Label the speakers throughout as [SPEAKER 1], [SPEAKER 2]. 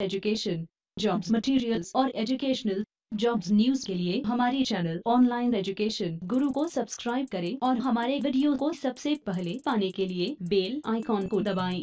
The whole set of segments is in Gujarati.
[SPEAKER 1] एजुकेशन, जॉब्स मटेरियल्स और एजुकेशनल जॉब्स न्यूज के लिए हमारे चैनल ऑनलाइन एजुकेशन गुरु को सब्सक्राइब करें और हमारे वीडियो को सबसे पहले पाने के लिए बेल आइकॉन को दबाएं।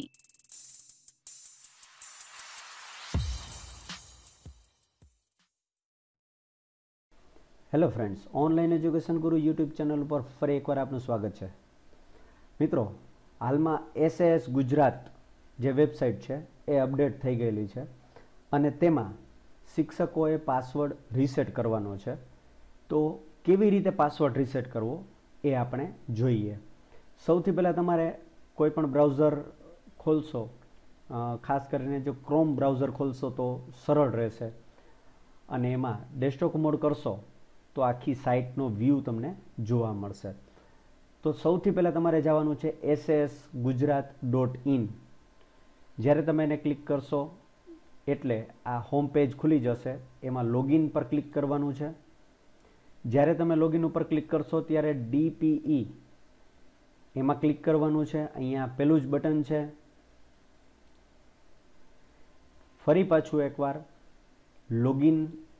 [SPEAKER 2] Hello friends, online education Guru YouTube channel पर फरी एक बार आपનું સ્વાગત છે। મિત્રો, હાલમાં SAS ગુજરાત જે વેબસાઇટ છે એ અપડેટ થઈ ગયેલી છે અને તેમાં શિક્ષકોએ પાસવર્ડ રીસેટ કરવાનો છે। તો કેવી રીતે પાસવર્ડ રીસેટ કરવો એ આપણે જોઈએ। સૌથી પહેલાં તમારે કોઈપણ બ્રાઉઝર ખોલશો, ખાસ કરીને જો ક્રોમ બ્રાઉઝર ખોલશો તો સરળ રહેશે અને એમાં ડેસ્કટોપ મોડ કરશો તો આખી સાઇટનો વ્યૂ તમને જોવા મળશે। તો સૌથી પહેલાં તમારે જવાનું છે sasgujarat.in। જ્યારે તમે એને ક્લિક કરશો એટલે આ હોમ પેજ ખુલી જશે। એમાં લોગિન પર ક્લિક કરવાનું છે। જ્યારે તમે લોગિન ઉપર ક્લિક કરશો ત્યારે DPE એમાં ક્લિક કરવાનું છે। અહીંયા પહેલું જ બટન છે। ફરી પાછું એકવાર લોગિન,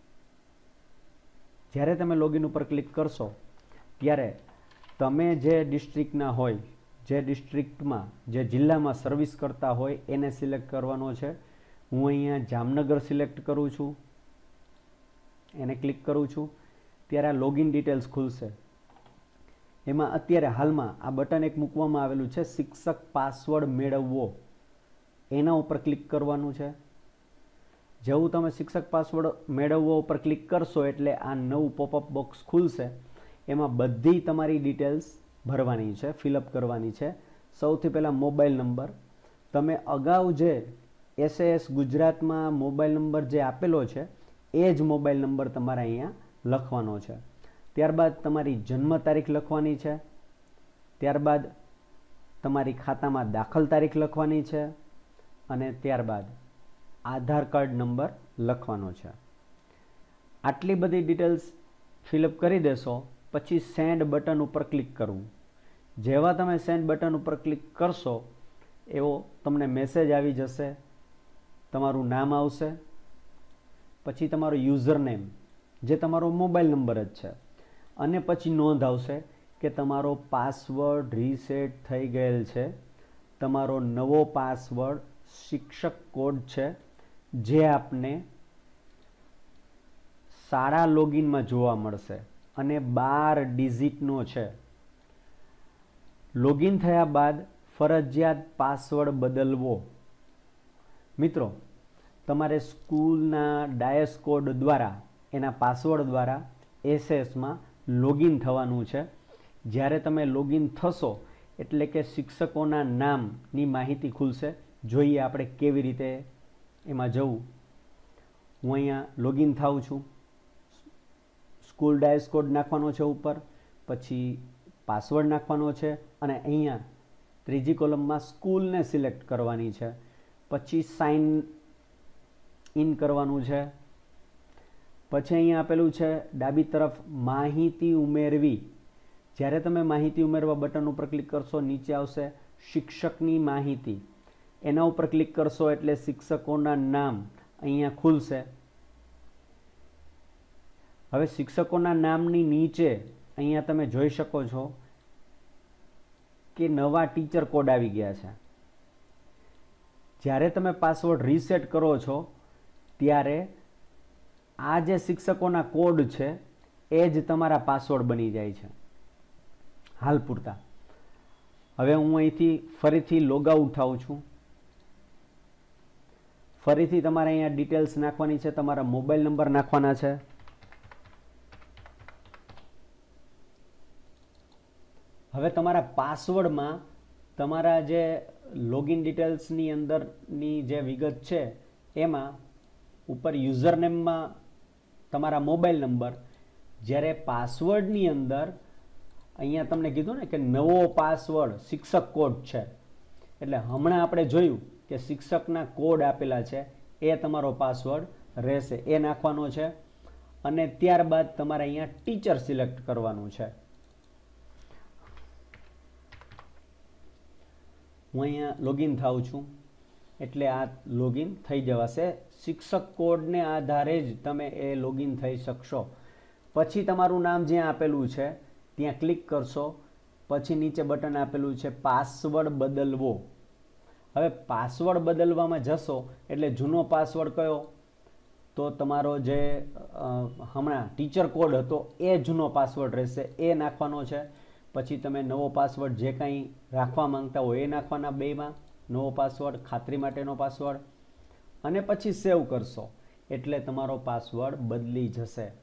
[SPEAKER 2] જ્યારે તમે લોગિન ઉપર ક્લિક કરશો ત્યારે તમે જે ડિસ્ટ્રિક્ટના હોય, જે ડિસ્ટ્રિક્ટમાં, જે જિલ્લામાં સર્વિસ કરતા હોય એને સિલેક્ટ કરવાનો છે। હું અહીંયા જામનગર સિલેક્ટ કરું છું, એને ક્લિક કરું છું ત્યારે આ લોગિન ડિટેલ્સ ખુલશે। એમાં અત્યારે હાલમાં આ બટન એક મૂકવામાં આવેલું છે, શિક્ષક પાસવર્ડ મેળવવો, એના ઉપર ક્લિક કરવાનું છે। જેવું તમે શિક્ષક પાસવર્ડ મેળવવો ઉપર ક્લિક કરશો એટલે આ નવું પોપઅપ બોક્સ ખુલશે। એમાં બધી તમારી ડિટેલ્સ ભરવાની છે, ફિલઅપ કરવાની છે। સૌથી પહેલાં મોબાઈલ નંબર, તમે અગાઉ જે SAS ગુજરાતમાં મોબાઈલ નંબર જે આપેલો છે એ જ મોબાઈલ નંબર તમારે અહીંયા લખવાનો છે। ત્યારબાદ તમારી જન્મ તારીખ લખવાની છે। ત્યારબાદ તમારી ખાતામાં દાખલ તારીખ લખવાની છે અને ત્યારબાદ આધાર કાર્ડ નંબર લખવાનો છે। આટલી બધી ડિટેલ્સ ફિલઅપ કરી દેશો પછી સેન્ડ બટન ઉપર ક્લિક કરવું। જેવા તમે સેન્ડ બટન ઉપર ક્લિક કરશો એવો તમને મેસેજ આવી જશે, તમારું નામ આવશે, પછી તમારો યુઝર નેમ જે તમારો મોબાઈલ નંબર જ છે અને પછી નોંધ આવશે કે તમારો પાસવર્ડ રીસેટ થઈ ગયેલ છે। તમારો નવો પાસવર્ડ શિક્ષક કોડ છે જે આપને શાળા લોગિનમાં જોવા મળશે અને 12 ડિજિટનો છે। લોગિન થયા બાદ ફરજિયાત પાસવર્ડ બદલવો। મિત્રો, તમારે સ્કૂલના ડાયસ કોડ દ્વારા, એના પાસવર્ડ દ્વારા એસએસમાં લોગિન થવાનું છે। જ્યારે તમે લોગિન થશો એટલે કે શિક્ષકોના નામની માહિતી ખુલશે। જોઈએ આપણે કેવી રીતે એમાં જવું। હું અહીંયા લોગિન થાઉં છું, સ્કૂલ ડાયસ કોડ નાખવાનો છે ઉપર, પછી પાસવર્ડ નાખવાનો છે અને અહીંયા ત્રીજી કોલમમાં સ્કૂલને સિલેક્ટ કરવાની છે, પછી સાઇન ઇન કરવાનું છે। પછી અહીંયા આપેલું છે ડાબી તરફ માહિતી ઉમેરવી। જ્યારે તમે માહિતી ઉમેરવા બટન ઉપર ક્લિક કરશો નીચે આવશે શિક્ષકની માહિતી, એના ઉપર ક્લિક કરશો એટલે શિક્ષકોના નામ અહીંયા ખુલશે। હવે શિક્ષકોના નામની નીચે અહીંયા તમે જોઈ શકો છો કે નવા ટીચર કોડ આવી ગયા છે। જ્યારે તમે પાસવર્ડ રીસેટ કરો છો ત્યારે આ જે શિક્ષકોના કોડ છે એ જ તમારા પાસવર્ડ બની જાય છે હાલ પૂરતા। હવે હું અહીંથી ફરીથી લોગ આઉટ થાઉં છું। ફરીથી તમારે અહીંયા ડિટેલ્સ નાખવાની છે, તમારા મોબાઈલ નંબર નાખવાના છે। હવે તમારા પાસવર્ડમાં તમારા જે લોગિન ડિટેલ્સની અંદરની જે વિગત છે એમાં ઉપર યુઝર નેમમાં તમારા મોબાઈલ નંબર, જ્યારે પાસવર્ડની અંદર અહીંયા તમને કીધું ને કે નવો પાસવર્ડ શિક્ષક કોડ છે, એટલે હમણાં આપણે જોયું કે શિક્ષકના કોડ આપેલા છે એ તમારો પાસવર્ડ રહેશે, એ નાખવાનો છે અને ત્યારબાદ તમારે અહીંયા ટીચર સિલેક્ટ કરવાનું છે। હું અહીંયા લોગિન થાઉં છું, એટલે આ લોગિન થઈ જવાશે. શિક્ષક કોડને આધારે જ તમે એ લોગિન થઈ શકશો. પછી તમારું નામ જ્યાં આપેલું છે ત્યાં ક્લિક કરશો. પછી નીચે બટન આપેલું છે પાસવર્ડ બદલવો. હવે પાસવર્ડ બદલવામાં જશો એટલે જૂનો પાસવર્ડ કયો, તો તમારો જે હમણાં ટીચર કોડ હતો એ જૂનો પાસવર્ડ રહેશે, એ નાખવાનો છે. પછી તમે નવો પાસવર્ડ જે કાંઈ રાખવા માંગતા હોય એ નાખવાના, બેમાં નવો પાસવર્ડ, ખાતરી માટેનો પાસવર્ડ, અને પછી સેવ કરશો એટલે તમારો પાસવર્ડ બદલી જશે.